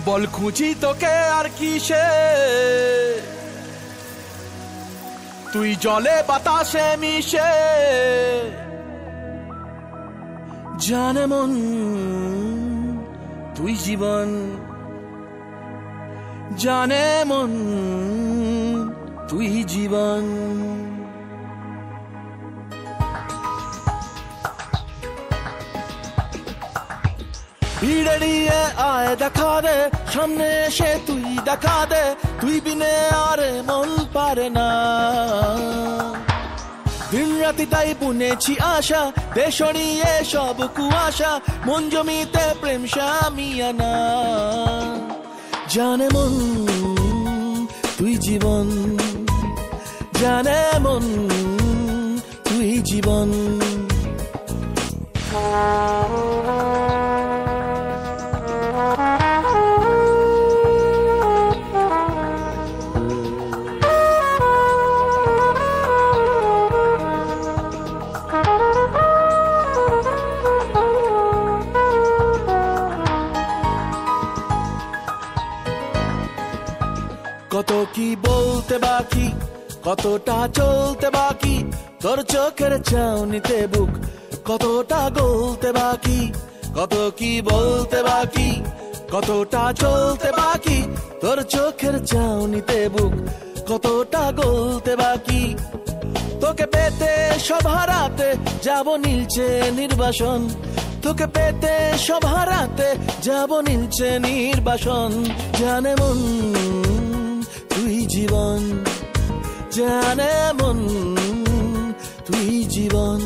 বল খুঁজি তোকে আর কিসে, তুই জলে বাতাসে মিশে। জানে মন তুই জীবন, জানে মন তুই জীবন। ভিড়ে নিয়ে আয় দেখা দে, সামনে এসে তুই দেখা দে, তুই বিনে আরে মন পারে না। দিন রাতি তাই বুনেছি আশা, দেশ নিয়ে সব কুয়াশা, মন জমিতে প্রেম শামিয়ানা। জানে মন তুই জীবন, জানে মন তুই জীবন। কত কি বলতে বাকি, কতটা চলতে বাকি, তোর চোখের চাউনিতে বুক কতটা গলতে বাকি। কত কি বলতে বাকি, কতটা চলতে বাকি, তোর চোখের চাউনিতে বুক কতটা গলতে বাকি। তোকে পেতে সব হারাতে যাব নীলছে নির্বাসন, তোকে পেতে সব হারাতে যাব নীলছে নির্বাসন। জানে মন তুই জীবন, জানে মন তুই জীবন।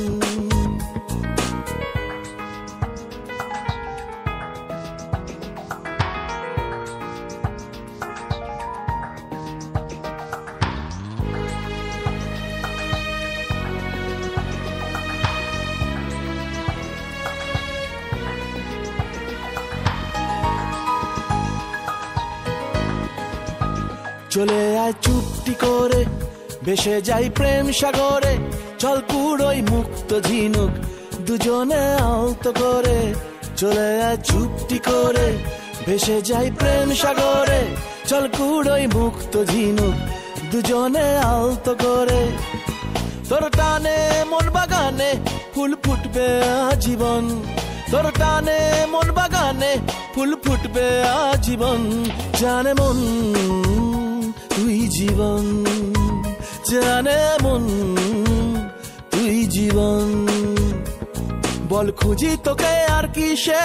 চলে আয় চুপটি করে, ভেসে যাই প্রেম সাগরে, চল কুড়োই মুক্ত ঝিনুক দুজনে আলতো করে। চলে আয় চুপটি করে, ভেসে যাই প্রেম সাগরে, চল কুড়োই মুক্ত ঝিনুক দুজনে আলতো করে। তোর টানে মন বাগানে ফুল ফুটবে আজীবন, তোর টানে মন বাগানে ফুল ফুটবে আজীবন। জানে মন তুই জীবন, জানে মন তুই জীবন। বল খুঁজি তোকে আর কিসে,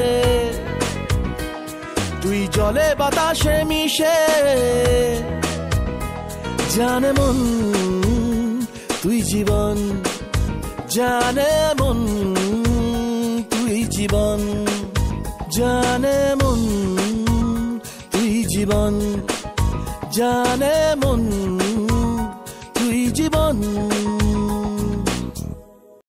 তুই জলে বাতাসে মিশে। জানে মন তুই জীবন, জানে মন তুই জীবন, জানে মন তুই জীবন, জানে মন তুই জীবন।